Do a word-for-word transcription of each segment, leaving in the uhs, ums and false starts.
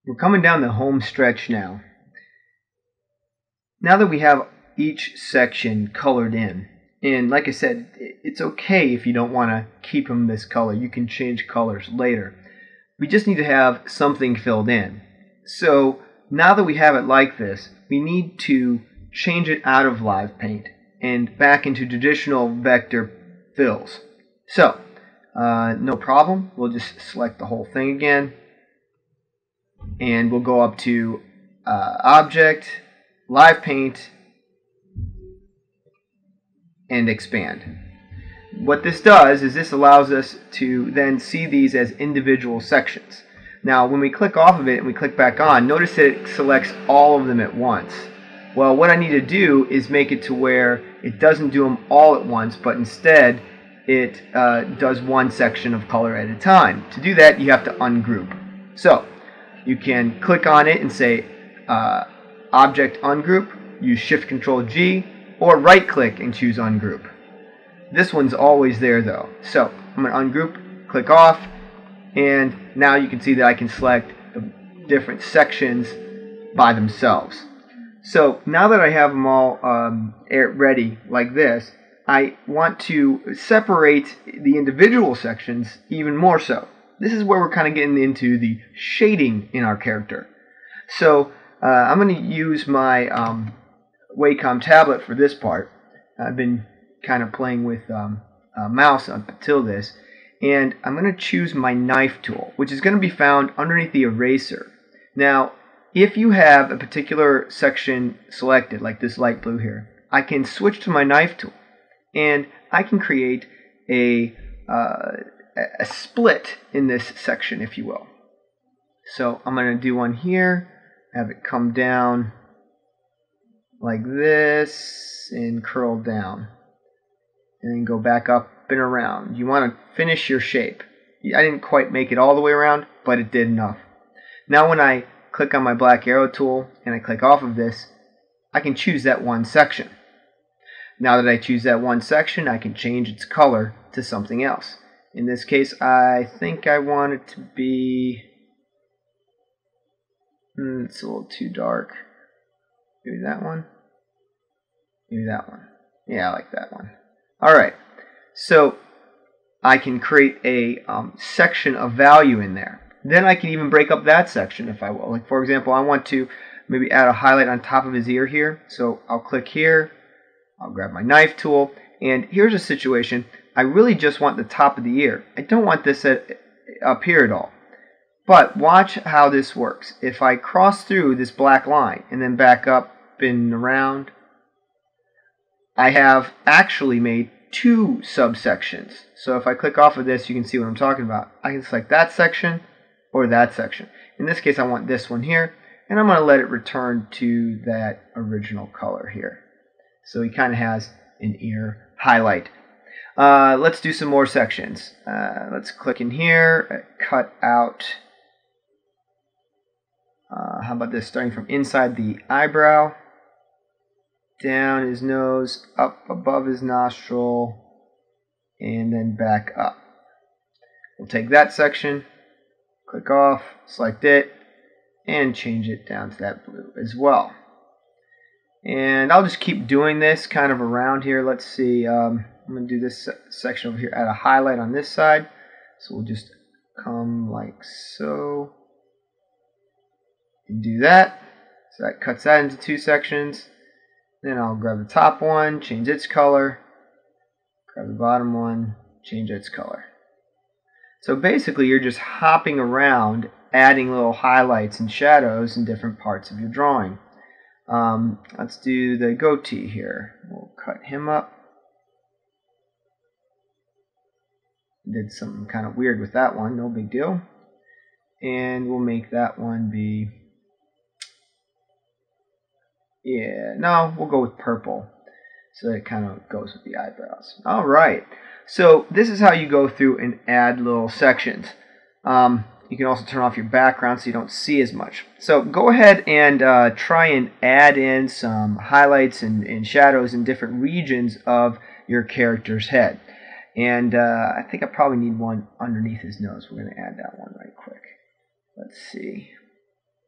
we're coming down the home stretch now. Now that we have each section colored in, and like I said, it's okay if you don't want to keep them this color. You can change colors later. We just need to have something filled in. So now that we have it like this, we need to change it out of live paint and back into traditional vector fills. So uh, no problem, we'll just select the whole thing again, and we'll go up to uh, Object, Live Paint, and Expand. What this does is this allows us to then see these as individual sections. Now when we click off of it and we click back on, notice that it selects all of them at once. Well, what I need to do is make it to where it doesn't do them all at once, but instead it uh, does one section of color at a time. To do that, you have to ungroup. So you can click on it and say uh, Object Ungroup, use Shift Control G, or right click and choose Ungroup. This one's always there though. So I'm going to ungroup, click off, and now you can see that I can select the different sections by themselves. So now that I have them all um, ready like this, I want to separate the individual sections even more so. This is where we're kind of getting into the shading in our character. So uh, I'm going to use my um, Wacom tablet for this part. I've been kind of playing with um, a mouse up until this, and I'm going to choose my knife tool, which is going to be found underneath the eraser. Now if you have a particular section selected, like this light blue here, I can switch to my knife tool and I can create a, uh, a split in this section, if you will. So I'm going to do one here, have it come down like this and curl down, and then go back up and around. You want to finish your shape. I didn't quite make it all the way around, but it did enough. Now when I click on my black arrow tool and I click off of this, I can choose that one section. Now that I choose that one section, I can change its color to something else. In this case, I think I want it to be, hmm, it's a little too dark. Maybe that one. Maybe that one. Yeah, I like that one. Alright, so I can create a um, section of value in there. Then I can even break up that section if I will. Like for example, I want to maybe add a highlight on top of his ear here. So I'll click here, I'll grab my knife tool, and here's a situation. I really just want the top of the ear. I don't want this at, up here at all. But watch how this works. If I cross through this black line and then back up and around, I have actually made two subsections. So if I click off of this, you can see what I'm talking about. I can select that section or that section. In this case, I want this one here, and I'm going to let it return to that original color here. So he kind of has an ear highlight. Uh, let's do some more sections. Uh, let's click in here, cut out, uh, how about this, starting from inside the eyebrow, down his nose, up above his nostril, and then back up. We'll take that section, click off, select it, and change it down to that blue as well. And I'll just keep doing this kind of around here. Let's see, um, I'm going to do this section over here, add a highlight on this side. So we'll just come like so, and do that. So that cuts that into two sections. Then I'll grab the top one, change its color, grab the bottom one, change its color. So basically you're just hopping around, adding little highlights and shadows in different parts of your drawing. Um, let's do the goatee here. We'll cut him up. Did something kind of weird with that one, no big deal. And we'll make that one be, yeah, no, we'll go with purple. So it kind of goes with the eyebrows. Alright, so this is how you go through and add little sections. Um, you can also turn off your background so you don't see as much. So go ahead and uh, try and add in some highlights and, and shadows in different regions of your character's head. And uh, I think I probably need one underneath his nose. We're going to add that one right quick. Let's see.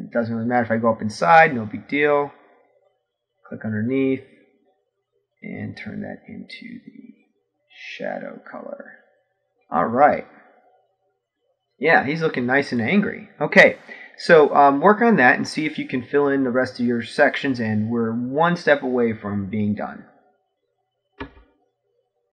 it doesn't really matter if I go up inside, no big deal. Click underneath and turn that into the shadow color. Alright. Yeah, he's looking nice and angry. Okay, so um, work on that and see if you can fill in the rest of your sections, and we're one step away from being done.